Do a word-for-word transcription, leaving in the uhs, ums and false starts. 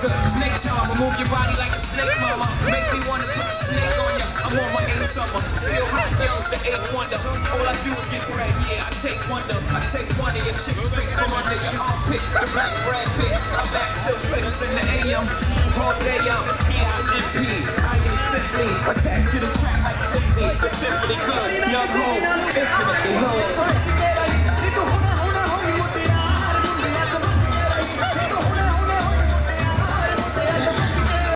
a snake charmer. Move your body like a snake, mama. Make me wanna put the snake on ya. I'm on my eighth summer. Still hot, young's the eighth wonder. All I do is get bread, yeah. I take wonder. I take one of your chicks straight from under your armpit. The rap Brad Pitt. I'm back till six in the A M. All day out, yeah, I M P. I am simply attached to the track like Tiffany. It's simply good, young ho.